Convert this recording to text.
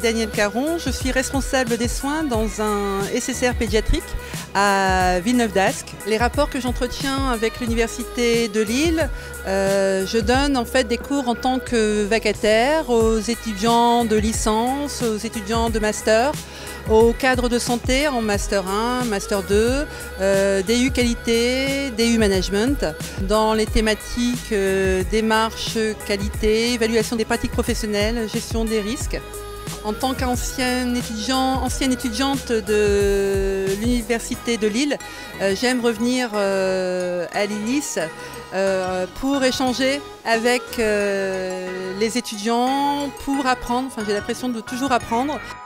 Danielle Caron, je suis responsable des soins dans un SSR pédiatrique à Villeneuve-d'Ascq. Les rapports que j'entretiens avec l'Université de Lille, je donne en fait des cours en tant que vacataire aux étudiants de licence, aux étudiants de master, aux cadres de santé en Master 1, Master 2, DU Qualité, DU Management, dans les thématiques démarche qualité, évaluation des pratiques professionnelles, gestion des risques. En tant qu'ancienne étudiante de l'Université de Lille, j'aime revenir à l'ILIS pour échanger avec les étudiants, pour apprendre. Enfin, j'ai l'impression de toujours apprendre.